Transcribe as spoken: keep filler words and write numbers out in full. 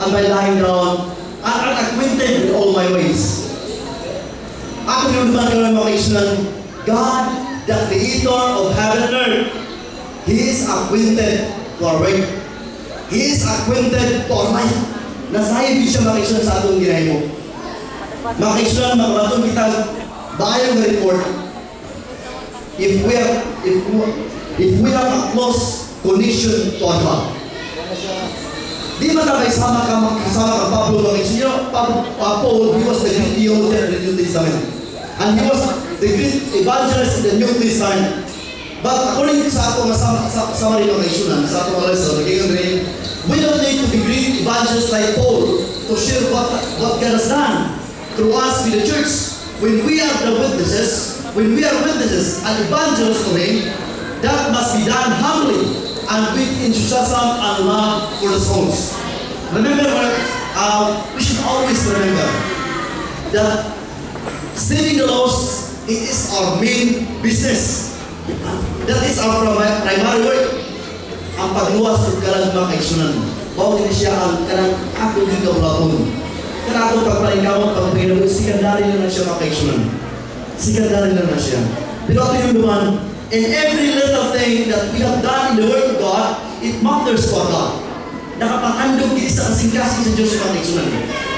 and by lying down, and unacquainted with all my ways. Ako yung naman karoon mga kaibigan, God, the Creator of heaven and earth, He is acquainted to our way. He is acquainted to our life. Nasayang siya mga kaibigan sa atong ginahin mo. Mga kaibigan, mga batong kita, bayang report, if we have, if, if we have a close connection to our God. Di ba na may sama ka, kasama ka Pablo mga kaibigan? You know, Paul, he was the great theologian in the New Testament. And he was the great evangelist in the New Testament. But according sa ato nga summary ng kaibigan, sa ato mga lesson, we don't need to be great evangelists like Paul to share what, what God has done through us with the church. When we are the witnesses, when we are witnesses and evangelists to Him, that must be done humbly and with enthusiasm and love for the souls. Remember, uh, we should always remember that saving the lost, it is our main business. That is our primary work. Ang pagluwas ng kalang mga kaisunan. Bawal din siya ang kalang ako din kaulaton. Kaya itong pagpalingamot, pagpaginawa, sikandari na na siya mga kaisunan. Sikandari na na siya. Pero ito yung naman, in every little thing that we have done in the Word of God, it matters to our God. Nakapangandog din sa kasing-kasing sa Diyos mga kaisunan.